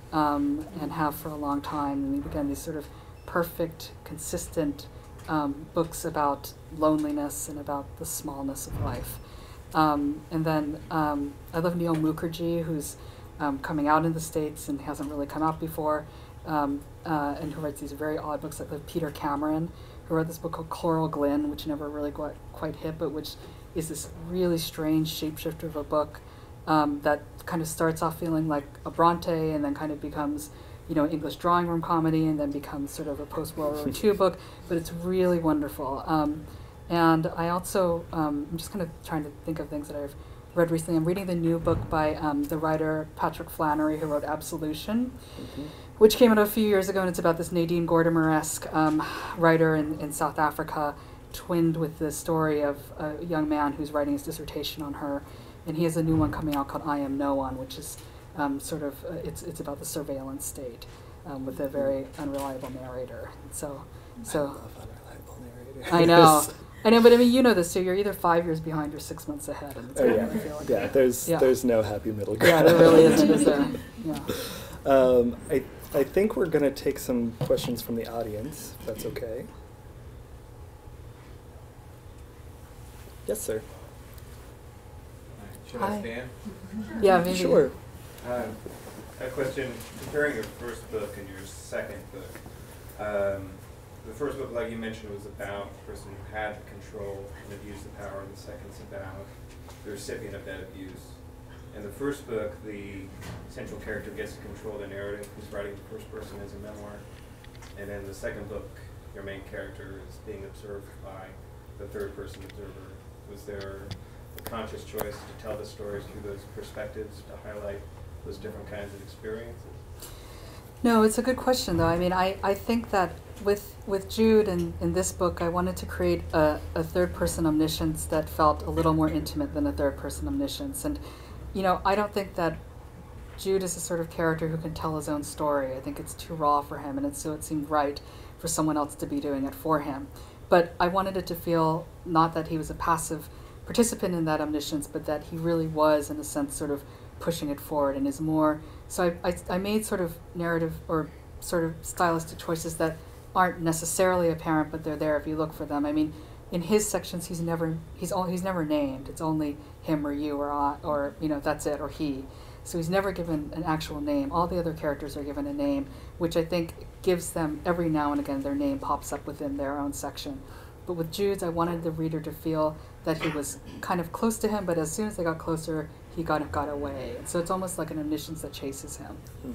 um, and have for a long time. And again, these sort of perfect, consistent um, books about loneliness and about the smallness of life. Um, and then um, I love Neil Mukherjee, who's Um, coming out in the States and hasn't really come out before, um, uh, and who writes these very odd books, like Peter Cameron, who wrote this book called Coral Glyn, which never really got quite hit, but which is this really strange shapeshifter of a book um, that kind of starts off feeling like a Bronte and then kind of becomes, you know, English drawing room comedy and then becomes sort of a post-World War Two book, but it's really wonderful. Um, and I also, um, I'm just kind of trying to think of things that I've read recently. I'm reading the new book by um, the writer Patrick Flannery, who wrote Absolution, mm-hmm. which came out a few years ago, and it's about this Nadine Gordimer-esque um, writer in, in South Africa, twinned with the story of a young man who's writing his dissertation on her, and he has a new one coming out called I Am No One, which is um, sort of, uh, it's it's about the surveillance state um, with a very unreliable narrator. So, so I love unreliable narrators. I know. I know, but I mean, you know this, so you're either five years behind or six months ahead. And it's Oh, kind yeah. of, I feel like, Yeah, there's Yeah. there's no happy middle ground. yeah, there really isn't, is there? Yeah. Um, I, I think we're going to take some questions from the audience, if that's okay. Yes, sir. Should Hi. I stand? Yeah, maybe. Sure. Um, a question, comparing your first book and your second book. Um, the first book, like you mentioned, was about the person who had control and abused the power, and the second's about the recipient of that abuse. In the first book, the central character gets to control the narrative. Who's writing the first person as a memoir. And in the second book, your main character is being observed by the third person observer. Was there a conscious choice to tell the stories through those perspectives to highlight those different kinds of experiences? No, it's a good question, though. I mean, I, I think that with with Jude and in this book, I wanted to create a, a third-person omniscience that felt a little more intimate than a third-person omniscience. And, you know, I don't think that Jude is the sort of character who can tell his own story. I think it's too raw for him, and it's, so it seemed right for someone else to be doing it for him. But I wanted it to feel not that he was a passive participant in that omniscience, but that he really was, in a sense, sort of pushing it forward and is more. So I, I, I made sort of narrative or sort of stylistic choices that aren't necessarily apparent, but they're there if you look for them. I mean, in his sections, he's never he's all, he's never named. It's only him or you or I, or you know, that's it, or he. So he's never given an actual name. All the other characters are given a name, which I think gives them, every now and again, their name pops up within their own section. But with Jude's, I wanted the reader to feel that he was kind of close to him, but as soon as they got closer, he got got away. And so it's almost like an omniscience that chases him. Hmm.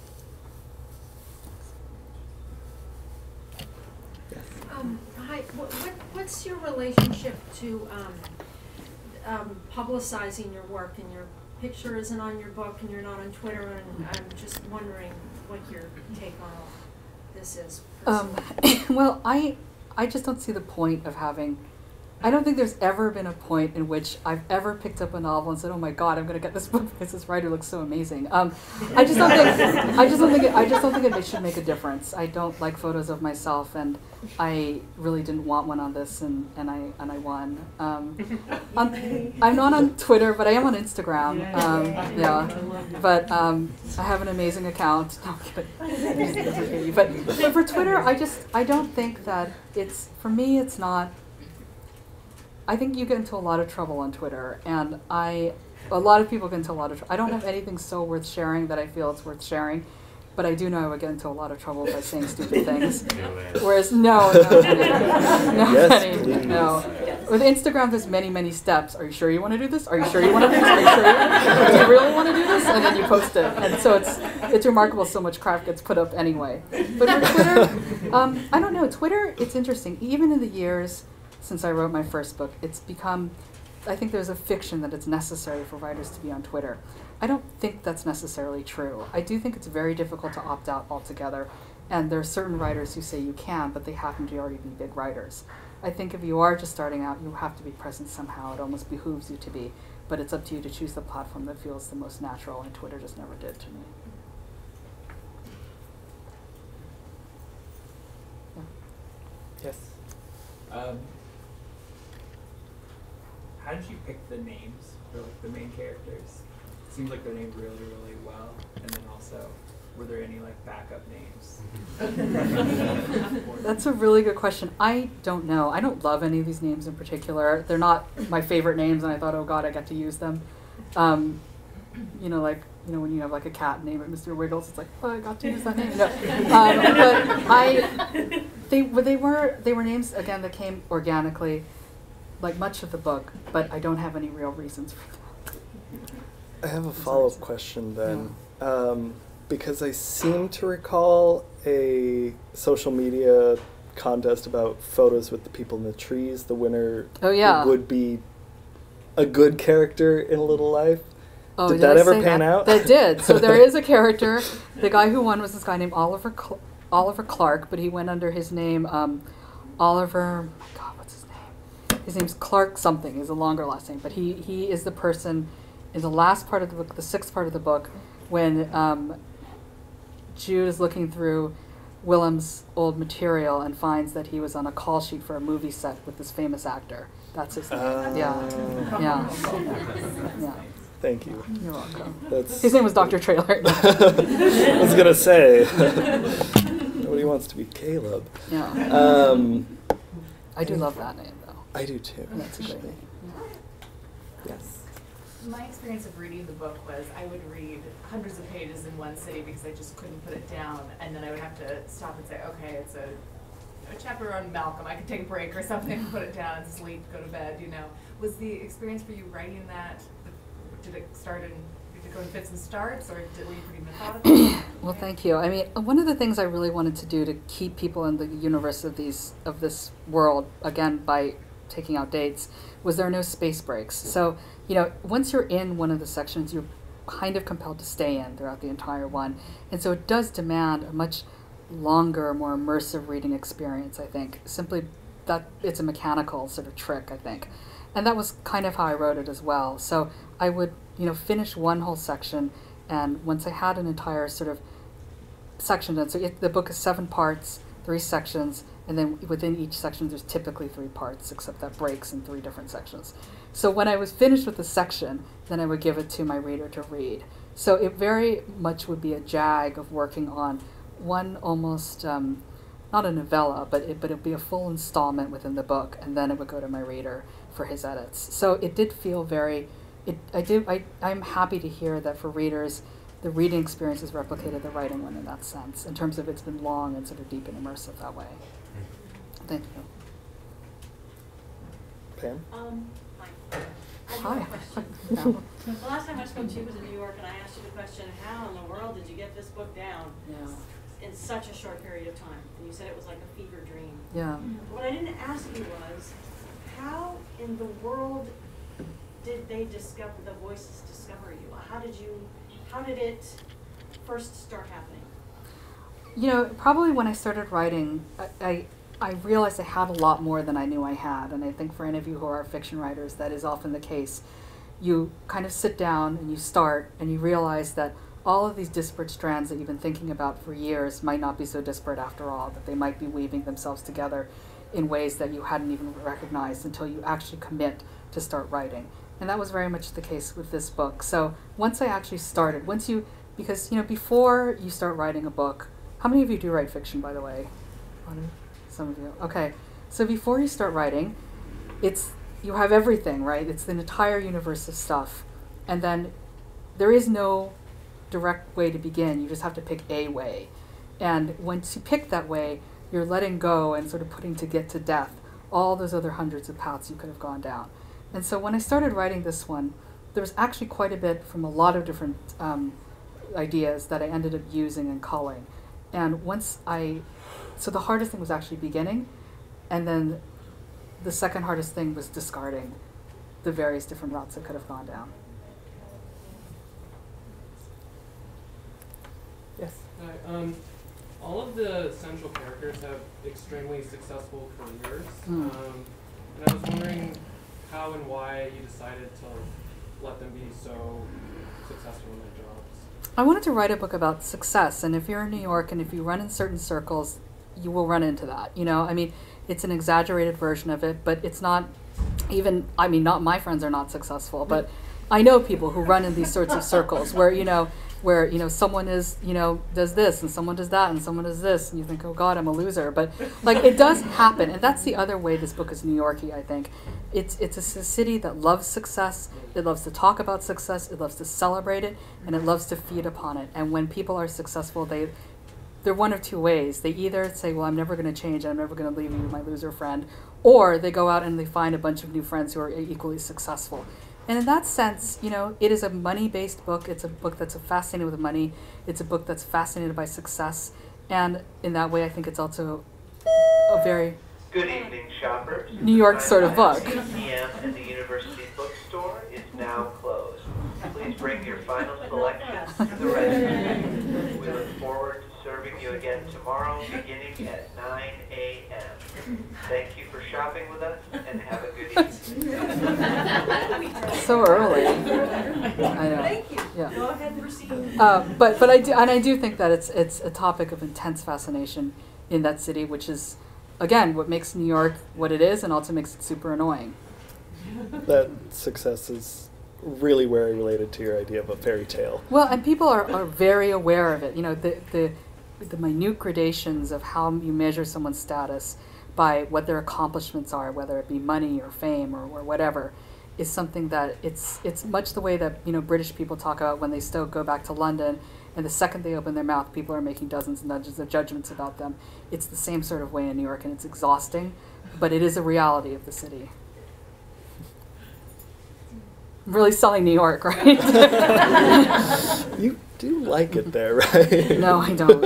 Yes. Um, hi, what, what, what's your relationship to um, um, publicizing your work, and your picture isn't on your book and you're not on Twitter, and I'm just wondering what your take on all this is. Um, well, I I just don't see the point of having. I don't think there's ever been a point in which I've ever picked up a novel and said, "Oh my God, I'm going to get this book because this writer looks so amazing." Um, I just don't think. I just don't think. It, I just don't think it should make a difference. I don't like photos of myself, and I really didn't want one on this, and, and I and I won. Um, on, I'm not on Twitter, but I am on Instagram. Um, yeah, but um, I have an amazing account. No, but, but for Twitter, I just I don't think that it's for me. It's not. I think you get into a lot of trouble on Twitter, and I, a lot of people get into a lot of trouble. I don't have anything so worth sharing that I feel it's worth sharing, but I do know I would get into a lot of trouble by saying stupid things. Whereas, no, no, no, no, Yes, Penny, no. With Instagram, there's many, many steps. Are you sure you want to do this? Are you sure you want to do this? Are you sure you, do you really want to do this? And then you post it. And so it's it's remarkable so much crap gets put up anyway. But for Twitter, um, I don't know. Twitter, it's interesting. Even in the years since I wrote my first book, it's become, I think there's a fiction that it's necessary for writers to be on Twitter. I don't think that's necessarily true. I do think it's very difficult to opt out altogether, and there are certain writers who say you can, but they happen to already be big writers. I think if you are just starting out, you have to be present somehow. It almost behooves you to be, but it's up to you to choose the platform that feels the most natural, and Twitter just never did to me. Yeah. Yes. Um, how did you pick the names for like the main characters? It seems like they're named really, really well. And then also, were there any like backup names? That's a really good question. I don't know. I don't love any of these names in particular. They're not my favorite names, and I thought, oh God, I get to use them. Um, you know, like you know when you have like a cat name it Mister Wiggles, it's like, oh, I got to use that name. No. Um, but I, they were they were they were names again that came organically, like much of the book, but I don't have any real reasons for that. I have a follow-up question then, yeah. um, because I seem to recall a social media contest about photos with the people in the trees. The winner oh, yeah. would be a good character in A Little Life. Oh, did, did that I ever say pan that? out? That did. So there is a character. The guy who won was this guy named Oliver Cl- Oliver Clark, but he went under his name um, Oliver. My God, what's his name? his name's Clark something, is a longer last name, but he, he is the person in the last part of the book, the sixth part of the book, when um, Jude is looking through Willem's old material and finds that he was on a call sheet for a movie set with this famous actor. That's his name. Uh, yeah. Yeah. Yeah. Thank you. You're welcome. That's His name was Doctor Trailer. I was gonna say. Nobody wants to be Caleb. Yeah. Um, I do love that name, though. I do too. That's a great name. Yes. My experience of reading the book was I would read hundreds of pages in one sitting because I just couldn't put it down, and then I would have to stop and say, okay, it's a, a chapter on Malcolm. I could take a break or something and put it down and sleep, go to bed. You know, was the experience for you writing that? Did it start in? Did it go in fits and starts, or did, were you pretty methodical? Well, thank you. I mean, one of the things I really wanted to do to keep people in the universe of these of this world, again by taking out dates, was there are no space breaks. So, you know, once you're in one of the sections, you're kind of compelled to stay in throughout the entire one. And so it does demand a much longer, more immersive reading experience, I think. Simply that it's a mechanical sort of trick, I think. And that was kind of how I wrote it as well. So I would, you know, finish one whole section, and once I had an entire sort of section done, so it, the book is seven parts, three sections, and then within each section there's typically three parts, except that breaks in three different sections. So when I was finished with the section, then I would give it to my reader to read. So it very much would be a jag of working on one almost, um, not a novella, but it, but it would be a full installment within the book, and then it would go to my reader for his edits. So it did feel very, it, I do, I, I'm happy to hear that for readers, the reading experience has replicated the writing one in that sense, in terms of it's been long and sort of deep and immersive that way. Thank you. Pam? Um, hi. I have Hi. a question. No. The last time I spoke to you was in New York, and I asked you the question, how in the world did you get this book down Yeah. in such a short period of time? And you said it was like a fever dream. Yeah. What I didn't ask you was, how in the world did they discover, the voices discover you? How did you, how did it first start happening? You know, probably when I started writing, I, I, I realized I had a lot more than I knew I had. And I think for any of you who are fiction writers, that is often the case. You kind of sit down and you start and you realize that all of these disparate strands that you've been thinking about for years might not be so disparate after all, that they might be weaving themselves together in ways that you hadn't even recognized until you actually commit to start writing. And that was very much the case with this book. So once I actually started, once you, because, you know, before you start writing a book, how many of you do write fiction, by the way? Some of you. Okay. So before you start writing, it's, you have everything, right? It's the entire universe of stuff. And then there is no direct way to begin. You just have to pick a way. And once you pick that way, you're letting go and sort of putting to get to death all those other hundreds of paths you could have gone down. And so when I started writing this one, there was actually quite a bit from a lot of different um, ideas that I ended up using and culling. And once I, so the hardest thing was actually beginning, and then the second hardest thing was discarding the various different routes I could have gone down. Yes. Hi. Um, all of the central characters have extremely successful careers, Mm. um, and I was wondering how and why you decided to let them be so successful in their jobs. I wanted to write a book about success, and if you're in New York and if you run in certain circles, you will run into that. You know, I mean, it's an exaggerated version of it, but it's not even, I mean, not my friends are not successful, but I know people who run in these sorts of circles where, you know, where, you know, someone is, you know, does this and someone does that and someone does this and you think, oh God, I'm a loser. But like, it does happen. And that's the other way this book is New York-y, I think. It's, it's a city that loves success. It loves to talk about success. It loves to celebrate it, and it loves to feed upon it. And when people are successful, they, they're one of two ways. They either say, well, I'm never going to change. I'm never going to leave you, my loser friend. Or they go out and they find a bunch of new friends who are equally successful. And in that sense, you know, it is a money-based book. It's a book that's fascinated with money. It's a book that's fascinated by success. And in that way, I think it's also a very Good evening, shoppers. New York sort of book. two p m and the University Bookstore is now closed. Please bring your final selections to the register. We look forward to serving you again tomorrow beginning at nine A M Thank you for shopping with us and have a good evening. So early. I know. Thank you. Yeah. Go ahead and proceed. Uh, but but I do, and I do think that it's it's a topic of intense fascination in that city, which is, again, what makes New York what it is, and also makes it super annoying. That success is really very related to your idea of a fairy tale. Well, and people are, are very aware of it. You know, the, the the minute gradations of how you measure someone's status by what their accomplishments are, whether it be money or fame or, or whatever, is something that it's it's much the way that, you know, British people talk about when they still go back to London, and the second they open their mouth, people are making dozens and dozens of judgments about them. It's the same sort of way in New York, and it's exhausting, but it is a reality of the city. I'm really selling New York, right? You do like it there, right? No, I don't.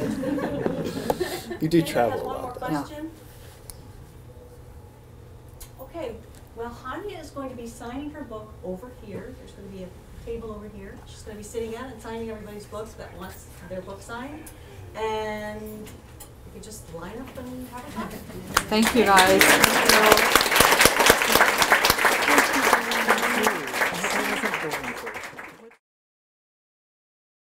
You do Anyone travel has a one more lot. question? Okay, well, Hanya is going to be signing her book over here. There's going to be a table over here. She's going to be sitting at and signing everybody's books that wants their book signed. And you could just line up and have a talk. Thank you, guys.